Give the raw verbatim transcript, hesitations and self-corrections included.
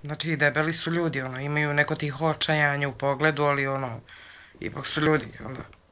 Znači, i debeli su ljudi, ono, imaju neko tiho očajanje u pogledu, ali ono, ipak su ljudi, jel da?